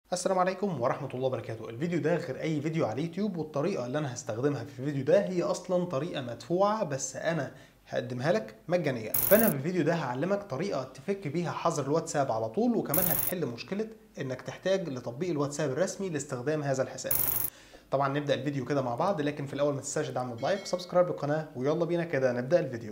السلام عليكم ورحمة الله وبركاته. الفيديو ده غير أي فيديو على اليوتيوب، والطريقة اللي أنا هستخدمها في الفيديو ده هي أصلا طريقة مدفوعة، بس أنا هقدمها لك مجانية. فأنا في الفيديو ده هعلمك طريقة تفك بيها حظر الواتساب على طول، وكمان هتحل مشكلة إنك تحتاج لتطبيق الواتساب الرسمي لاستخدام هذا الحساب. طبعا نبدأ الفيديو كده مع بعض، لكن في الأول ما تنساش تدعم بلايك وسبسكرايب للقناة، ويلا بينا كده نبدأ الفيديو.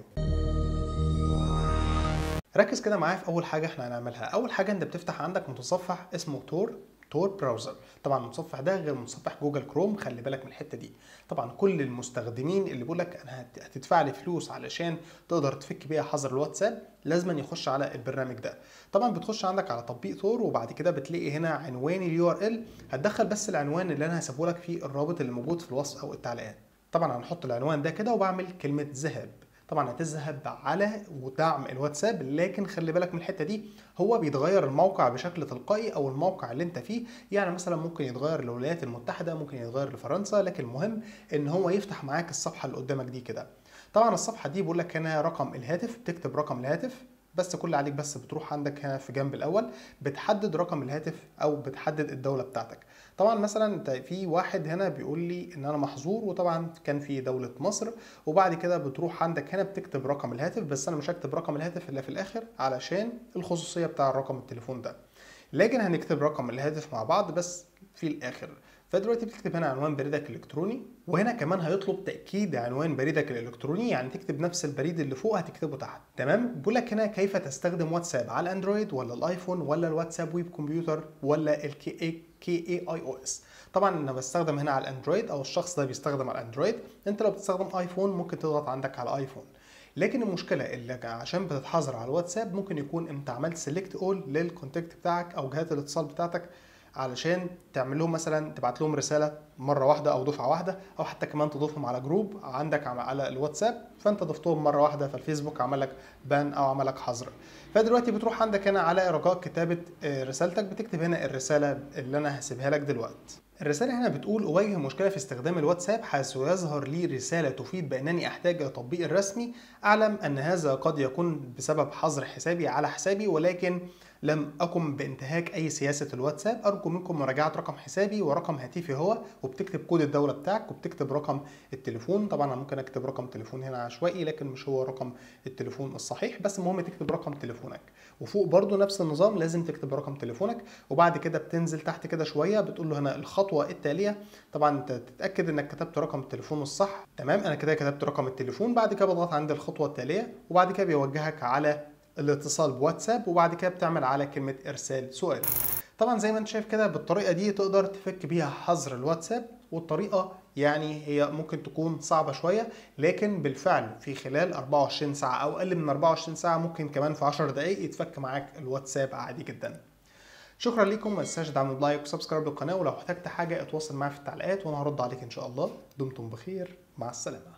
ركز كده معايا في اول حاجه احنا هنعملها. اول حاجه انت بتفتح عندك متصفح اسمه تور براوزر. طبعا المتصفح ده غير متصفح جوجل كروم، خلي بالك من الحته دي. طبعا كل المستخدمين اللي بيقول لك انا هتدفع لي فلوس علشان تقدر تفك بيها حظر الواتساب لازم يخش على البرنامج ده. طبعا بتخش عندك على تطبيق تور، وبعد كده بتلاقي هنا عنوان اليو ار ال. هتدخل بس العنوان اللي انا هسيبه لك في الرابط اللي موجود في الوصف او التعليقات. طبعا هنحط العنوان ده كده وبعمل كلمه ذهاب. طبعا هتذهب على ودعم الواتساب، لكن خلي بالك من الحته دي، هو بيتغير الموقع بشكل تلقائي او الموقع اللي انت فيه. يعني مثلا ممكن يتغير للولايات المتحده، ممكن يتغير لفرنسا، لكن المهم ان هو يفتح معاك الصفحه اللي قدامك دي كده. طبعا الصفحه دي بيقول لك هنا رقم الهاتف، بتكتب رقم الهاتف بس. كل عليك بس بتروح عندك هنا في جنب الاول بتحدد رقم الهاتف او بتحدد الدوله بتاعتك. طبعا مثلا انت في واحد هنا بيقول لي ان انا محظور، وطبعا كان في دوله مصر. وبعد كده بتروح عندك هنا بتكتب رقم الهاتف، بس انا مش هكتب رقم الهاتف الا في الاخر علشان الخصوصيه بتاع رقم التليفون ده، لكن هنكتب رقم الهاتف مع بعض بس في الاخر. فدلوقتي بتكتب هنا عنوان بريدك الالكتروني، وهنا كمان هيطلب تاكيد عنوان بريدك الالكتروني، يعني تكتب نفس البريد اللي فوق هتكتبه تحت. تمام. بيقول لك هنا كيف تستخدم واتساب على الاندرويد ولا الايفون ولا الواتساب ويب كمبيوتر ولا الكي اي او اس. طبعا انا بستخدم هنا على الاندرويد، او الشخص ده بيستخدم على الاندرويد. انت لو بتستخدم ايفون ممكن تضغط عندك على ايفون. لكن المشكله اللي عشان بتتحظر على الواتساب ممكن يكون انت عملت سيلكت اول للكونتاكت بتاعك او جهات الاتصال بتاعتك، علشان تعمل لهم مثلا تبعت لهم رساله مره واحده او دفعه واحده، او حتى كمان تضيفهم على جروب عندك على الواتساب، فانت ضفتهم مره واحده فالفيسبوك عمل لك بان او عمل لك حظر. فدلوقتي بتروح عندك هنا على رجاء كتابه رسالتك، بتكتب هنا الرساله اللي انا هسيبها لك دلوقتي. الرسالة هنا بتقول: أواجه مشكلة في استخدام الواتساب، حيث يظهر لي رسالة تفيد بأنني أحتاج إلى التطبيق الرسمي. أعلم أن هذا قد يكون بسبب حظر حسابي على حسابي، ولكن لم أقم بانتهاك أي سياسة الواتساب. أرجو منكم مراجعة رقم حسابي ورقم هاتفي هو، وبتكتب كود الدولة بتاعك وبتكتب رقم التليفون. طبعا أنا ممكن أكتب رقم تليفون هنا عشوائي، لكن مش هو رقم التليفون الصحيح، بس المهم تكتب رقم تليفونك. وفوق برضو نفس النظام لازم تكتب رقم تليفونك. وبعد كده بتنزل تحت كده شوية بتقول له هنا الخطوة التالية. طبعا انت تتأكد انك كتبت رقم التليفون الصح. تمام، انا كده كتبت رقم التليفون. بعد كده بضغط عند الخطوة التالية، وبعد كده بيوجهك على الاتصال بواتساب، وبعد كده بتعمل على كلمة ارسال سؤال. طبعا زي ما انت شايف كده بالطريقة دي تقدر تفك بيها حظر الواتساب. والطريقة يعني هي ممكن تكون صعبة شوية، لكن بالفعل في خلال 24 ساعة او اقل من 24 ساعة، ممكن كمان في 10 دقايق يتفك معاك الواتساب عادي جدا. شكرا لكم، ما تنساش تدعموا بلايك وسبسكرايب للقناة، ولو احتجت حاجة اتواصل معايا في التعليقات وانا هرد عليك ان شاء الله. دمتم بخير، مع السلامة.